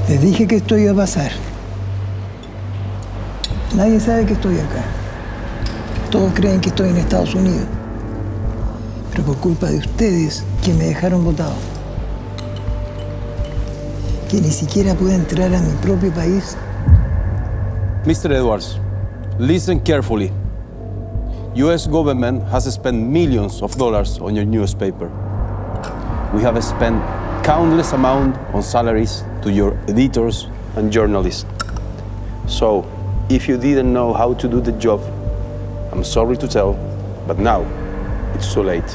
Les dije que esto iba a pasar. Nadie sabe que estoy acá. Todos creen que estoy en Estados Unidos. Pero por culpa de ustedes, que me dejaron botado. Que ni siquiera pude entrar a mi propio país. Mr. Edwards, listen carefully. U.S. government has spent millions of dollars on your newspaper. We have spent countless amount on salaries to your editors and journalists. So, if you didn't know how to do the job, I'm sorry to tell, but now it's too late.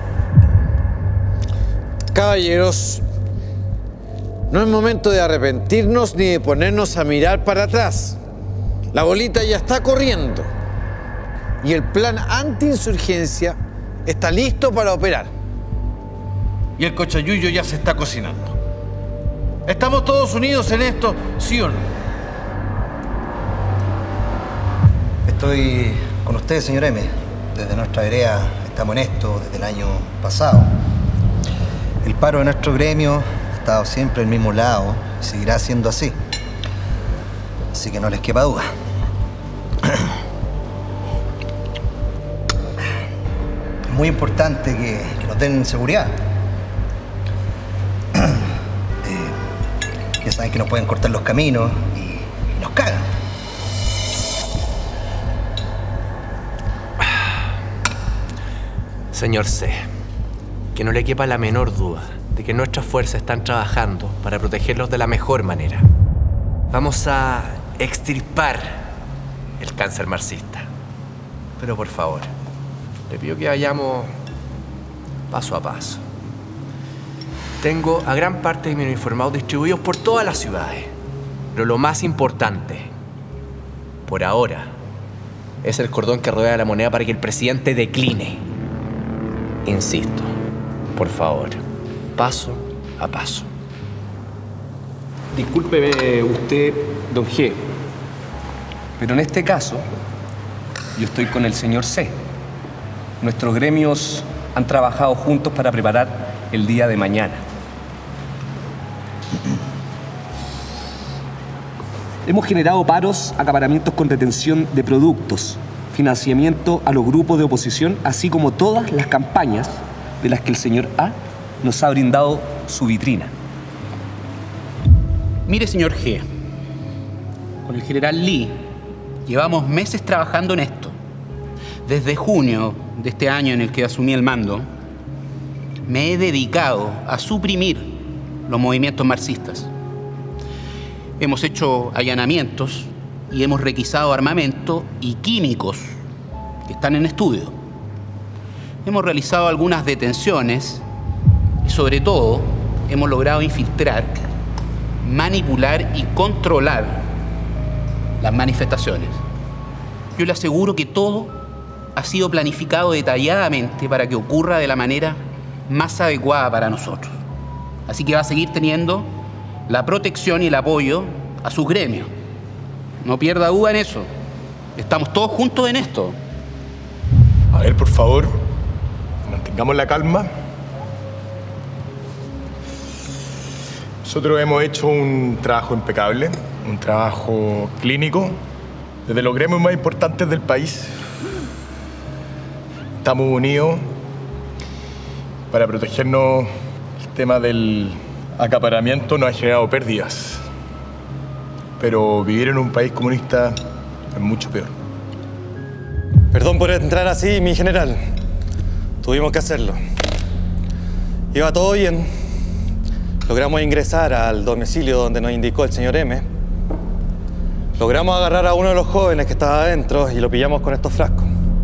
Caballeros, no es momento de arrepentirnos ni de ponernos a mirar para atrás. La bolita ya está corriendo y el plan antiinsurgencia está listo para operar. Y el cochayuyo ya se está cocinando. ¿Estamos todos unidos en esto, sí o no? Estoy con usted, señor M. Desde nuestra vereda estamos en esto desde el año pasado. El paro de nuestro gremio ha estado siempre al mismo lado y seguirá siendo así. Así que no les quepa duda. Es muy importante que nos den seguridad. Ya saben que nos pueden cortar los caminos y nos cagan. Señor C, que no le quepa la menor duda de que nuestras fuerzas están trabajando para protegerlos de la mejor manera. Vamos a extirpar el cáncer marxista. Pero por favor, le pido que vayamos paso a paso. Tengo a gran parte de mis uniformados distribuidos por todas las ciudades. Pero lo más importante, por ahora, es el cordón que rodea la moneda para que el presidente decline. Insisto, por favor, paso a paso. Discúlpeme usted, don G, pero en este caso, yo estoy con el señor C. Nuestros gremios han trabajado juntos para preparar el día de mañana. Hemos generado paros, acaparamientos con retención de productos, financiamiento a los grupos de oposición, así como todas las campañas de las que el señor A nos ha brindado su vitrina. Mire, señor G, con el general Lee llevamos meses trabajando en esto. Desde junio de este año en el que asumí el mando, me he dedicado a suprimir los movimientos marxistas. Hemos hecho allanamientos y hemos requisado armamento y químicos que están en estudio. Hemos realizado algunas detenciones y, sobre todo, hemos logrado infiltrar, manipular y controlar las manifestaciones. Yo le aseguro que todo ha sido planificado detalladamente para que ocurra de la manera más adecuada para nosotros. Así que va a seguir teniendo la protección y el apoyo a sus gremios. No pierda duda en eso. Estamos todos juntos en esto. A ver, por favor, mantengamos la calma. Nosotros hemos hecho un trabajo impecable, un trabajo clínico, desde los gremios más importantes del país. Estamos unidos para protegernos. El tema del acaparamiento nos ha generado pérdidas, pero vivir en un país comunista es mucho peor. Perdón por entrar así, mi general. Tuvimos que hacerlo. Iba todo bien. Logramos ingresar al domicilio donde nos indicó el señor M. Logramos agarrar a uno de los jóvenes que estaba adentro y lo pillamos con estos frascos.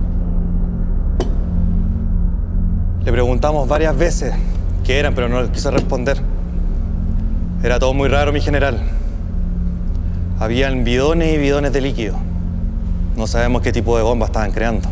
Le preguntamos varias veces qué eran, pero no les quiso responder. Era todo muy raro, mi general. Habían bidones y bidones de líquido. No sabemos qué tipo de bomba estaban creando.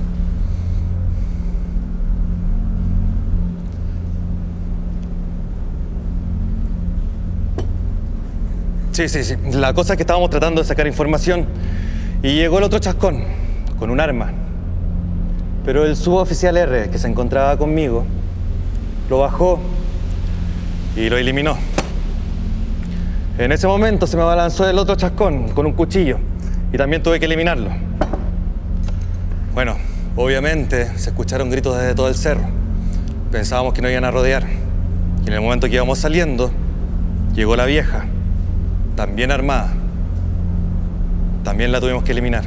Sí. La cosa es que estábamos tratando de sacar información y llegó el otro chascón con un arma. Pero el suboficial R, que se encontraba conmigo, lo bajó y lo eliminó. En ese momento se me abalanzó el otro chascón con un cuchillo y también tuve que eliminarlo. Bueno, obviamente se escucharon gritos desde todo el cerro. Pensábamos que nos iban a rodear. Y en el momento que íbamos saliendo, llegó la vieja, también armada. También la tuvimos que eliminar.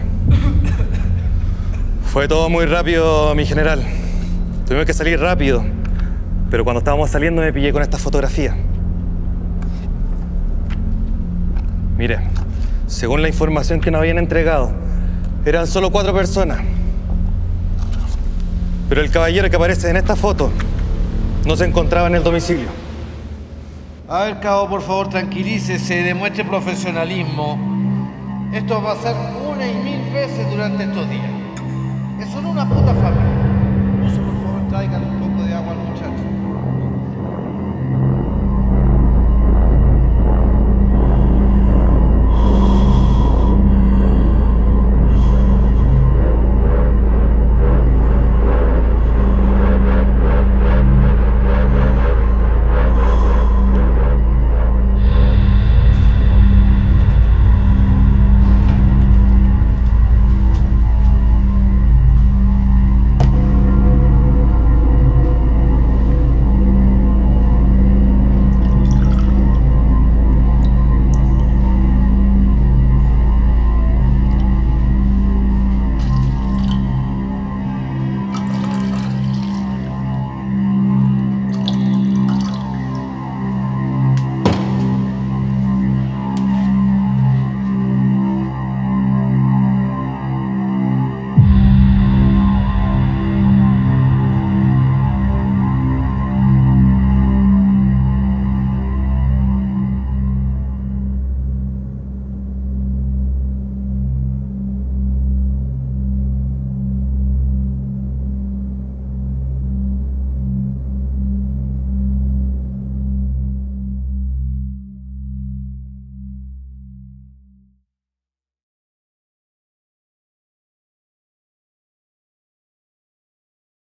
Fue todo muy rápido, mi general. Tuvimos que salir rápido. Pero cuando estábamos saliendo me pillé con esta fotografía. Mire, según la información que nos habían entregado, eran solo 4 personas. Pero el caballero que aparece en esta foto no se encontraba en el domicilio. A ver, cabo, por favor, tranquilícese, demuestre profesionalismo. Esto va a pasar 1 y 1000 veces durante estos días. Es solo una puta fábrica.